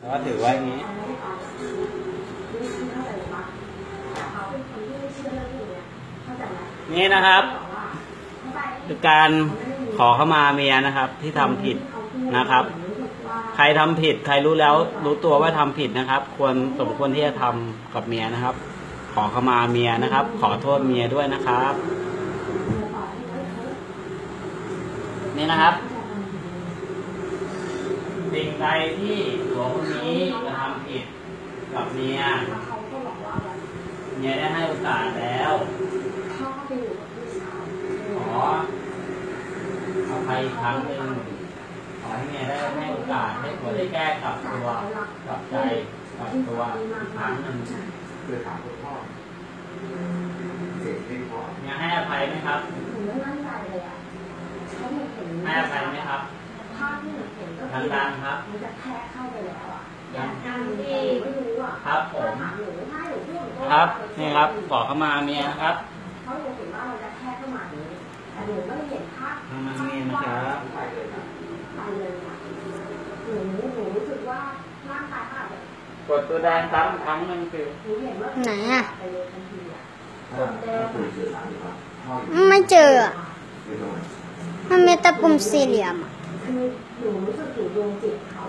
ก็ถือไว้อย่างนี้นี่นะครับคือการขอเข้ามาเมียนะครับ ที่ทำผิดนะครับ ใครทำผิดใครรู้แล้วรู้ตัวว่าทำผิดนะครับสมควรที่จะทำกับเมียนะครับ ขอเข้ามาเมียนะครับ ขอโทษเมียด้วยนะครับนี่นะครับสิ่งใดที่ผัวคนนี้จะทำผิดกับเมียได้ให้โอกาสแล้วขออภัยอีกครั้งหนึ่งขอให้เมียได้ให้โอกาสให้ผัวได้แก้กลับตัวกลับใจกลับตัวอีกครั้งหนึ่งคือถามคุณพ่อเสียชีวิตพ่อเนี่ยให้อภัยไหมครับให้อภัยไหมครับดังๆครับครับผมครับนี่ครับบอกเข้ามาเมียครับเข้ามาเมียนะครับกดตัวแดงซ้ำครั้งนึงคือไหนอ่ะไม่เจอมันมีแต่ปุ่มสี่เหลี่ยม